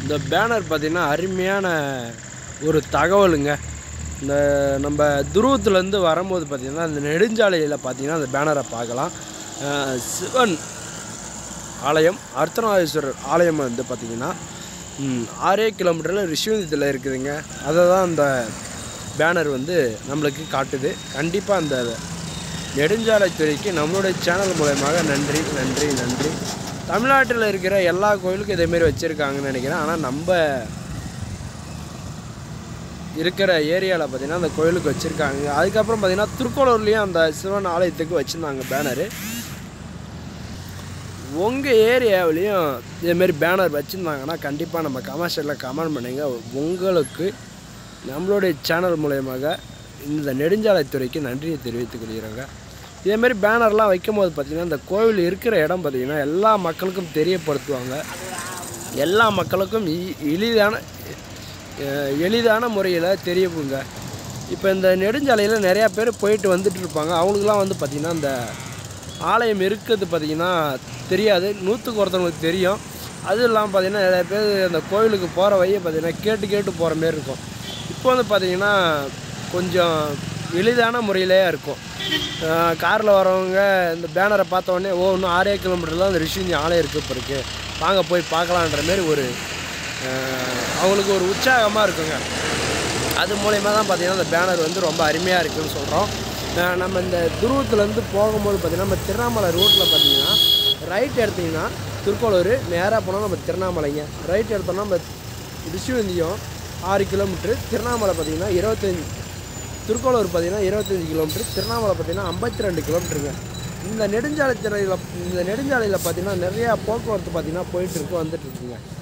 இந்த பேனர் பார்த்திங்கன்னா அருமையான ஒரு தகவலுங்க. இந்த நம்ம துருவத்துலேருந்து வரும்போது பார்த்திங்கன்னா இந்த நெடுஞ்சாலையில் பார்த்திங்கன்னா அந்த பேனரை பார்க்கலாம். சிவன் ஆலயம், அர்த்தநாதீஸ்வரர் ஆலயம் வந்து பார்த்திங்கன்னா 6 கிலோமீட்டரில் ரிஷிவந்தியத்தில் இருக்குதுங்க. அதை தான் அந்த பேனர் வந்து நம்மளுக்கு காட்டுது. கண்டிப்பாக அந்த நெடுஞ்சாலைத்துறைக்கு நம்மளுடைய சேனல் மூலமாக நன்றி நன்றி நன்றி. தமிழ்நாட்டில் இருக்கிற எல்லா கோயிலுக்கும் இதேமாரி வச்சுருக்காங்கன்னு நினைக்கிறேன். ஆனால் நம்ம இருக்கிற ஏரியாவில் பார்த்திங்கன்னா அந்த கோயிலுக்கு வச்சுருக்காங்க. அதுக்கப்புறம் பார்த்திங்கன்னா திருக்கோளூர்லேயும் அந்த சிவன் ஆலயத்துக்கு வச்சுருந்தாங்க பேனரு. உங்கள் ஏரியாவிலையும் இதேமாரி பேனர் வச்சுருந்தாங்கன்னா கண்டிப்பாக நம்ம கமெண்ட் கமெண்ட் பண்ணுங்க. உங்களுக்கு நம்மளுடைய சேனல் மூலயமாக இந்த நெடுஞ்சாலைத்துறைக்கு நன்றியை தெரிவித்துக் கொள்கிறோங்க. இதேமாரி பேனர்லாம் வைக்கும்போது பார்த்திங்கன்னா இந்த கோவில் இருக்கிற இடம் பார்த்திங்கன்னா எல்லா மக்களுக்கும் தெரியப்படுத்துவாங்க. எல்லா மக்களுக்கும் எளிதான முறையில் தெரியுங்க. இப்போ இந்த நெடுஞ்சாலையில் நிறையா பேர் போயிட்டு வந்துட்டு இருப்பாங்க. அவங்களுக்குலாம் வந்து பார்த்திங்கன்னா இந்த ஆலயம் இருக்கிறது பார்த்திங்கன்னா தெரியாது. 100க்கு ஒருத்தவங்களுக்கு தெரியும். அதுவும் இல்லாமல் பார்த்திங்கன்னா நிறைய பேர் அந்த கோவிலுக்கு போகிற வழியை பார்த்திங்கன்னா கேட்டு போகிற மாரி இருக்கும். இப்போ வந்து பார்த்திங்கன்னா கொஞ்சம் எளிதான முறையிலே இருக்கும். காரில் வரவங்க இந்த பேனரை பார்த்தோடனே இன்னும் 6 கிலோமீட்டர் தான் அந்த ரிஷிவந்தியம் ஆலயம் இருக்குது இப்போ இருக்குது, வாங்க போய் பார்க்கலான்ற மாரி ஒரு அவங்களுக்கு ஒரு உற்சாகமாக இருக்குங்க. அது மூலயமா தான் பார்த்திங்கன்னா அந்த பேனர் வந்து ரொம்ப அருமையாக இருக்குதுன்னு சொல்கிறோம். நம்ம இந்த துருவத்துலேருந்து போகும்போது பார்த்திங்கன்னா நம்ம திருவண்ணாமலை ரோட்டில் பார்த்திங்கன்னா ரைட் எடுத்திங்கன்னா திருக்கோளூர், நேராக போனால் நம்ம திருவண்ணாமலைங்க. ரைட் எடுத்தோம்னா நம்ம ரிஷிவந்தியம் 6 கிலோமீட்ரு, திருவண்ணாமலை பார்த்திங்கன்னா 25, திருக்கோளூர் பார்த்திங்கன்னா 25 கிலோமீட்டர், திருவண்ணாமலை பார்த்திங்கன்னா 52 கிலோமீட்டருங்க. இந்த நெடுஞ்சாலையில் பார்த்திங்கன்னா நிறையா போக்குவரத்து பார்த்திங்கன்னா போயிட்டுருக்கு வந்துட்டுருக்குங்க.